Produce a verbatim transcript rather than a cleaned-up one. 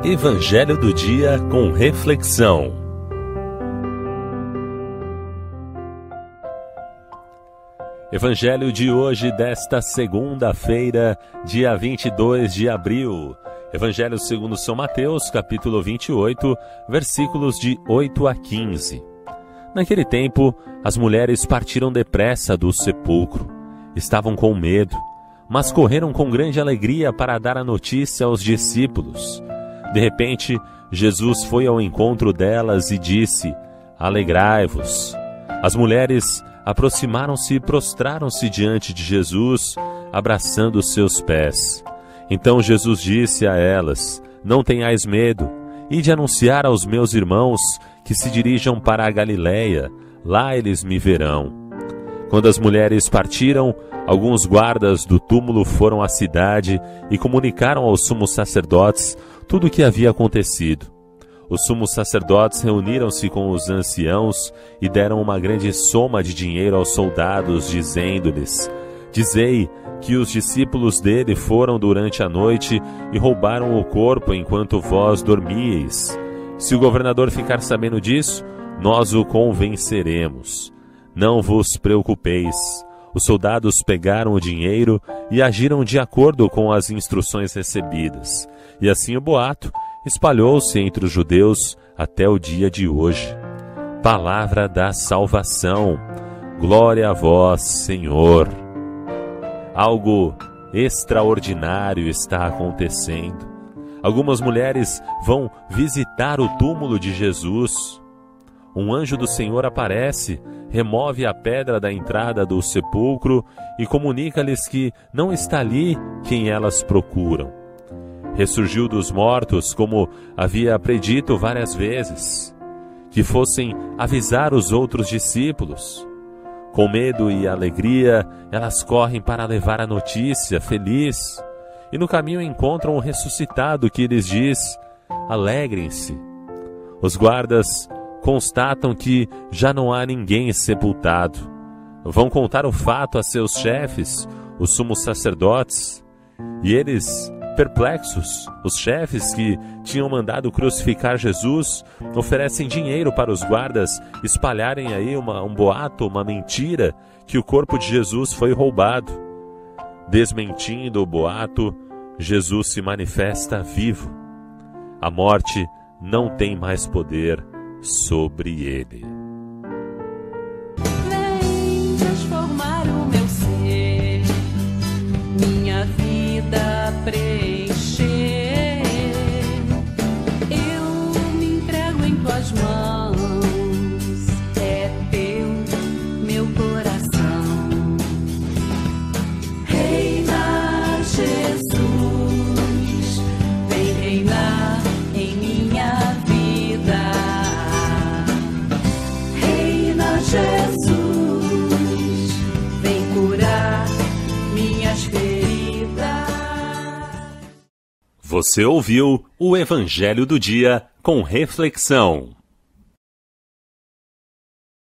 Evangelho do Dia com reflexão. Evangelho de hoje, desta segunda-feira, dia vinte e dois de abril. Evangelho segundo São Mateus, capítulo vinte e oito, versículos de oito a quinze. Naquele tempo, as mulheres partiram depressa do sepulcro. Estavam com medo, mas correram com grande alegria para dar a notícia aos discípulos. De repente, Jesus foi ao encontro delas e disse: "Alegrai-vos." As mulheres aproximaram-se e prostraram-se diante de Jesus, abraçando os seus pés. Então Jesus disse a elas: "Não tenhais medo, ide anunciar aos meus irmãos que se dirijam para a Galiléia, lá eles me verão." Quando as mulheres partiram, alguns guardas do túmulo foram à cidade e comunicaram aos sumos sacerdotes tudo o que havia acontecido. Os sumos sacerdotes reuniram-se com os anciãos e deram uma grande soma de dinheiro aos soldados, dizendo-lhes: "Dizei que os discípulos dele foram durante a noite e roubaram o corpo enquanto vós dormíeis. Se o governador ficar sabendo disso, nós o convenceremos. Não vos preocupeis." Os soldados pegaram o dinheiro e agiram de acordo com as instruções recebidas. E assim o boato espalhou-se entre os judeus até o dia de hoje. Palavra da salvação. Glória a vós, Senhor. Algo extraordinário está acontecendo. Algumas mulheres vão visitar o túmulo de Jesus. Um anjo do Senhor aparece, remove a pedra da entrada do sepulcro e comunica-lhes que não está ali quem elas procuram. Ressurgiu dos mortos, como havia predito várias vezes, que fossem avisar os outros discípulos. Com medo e alegria, elas correm para levar a notícia feliz, e no caminho encontram o ressuscitado que lhes diz: "Alegrem-se." Os guardas constatam que já não há ninguém sepultado. Vão contar o fato a seus chefes, os sumos sacerdotes, e eles, perplexos, os chefes que tinham mandado crucificar Jesus, oferecem dinheiro para os guardas espalharem aí uma, um boato, uma mentira, que o corpo de Jesus foi roubado. Desmentindo o boato, Jesus se manifesta vivo. A morte não tem mais poder sobre ele. Vem transformar o meu ser, minha vida preencher. Eu me entrego em tuas mãos, é teu meu coração. Reina Jesus, vem reinar em minha vida. Jesus, vem curar minhas feridas. Você ouviu o Evangelho do Dia com reflexão.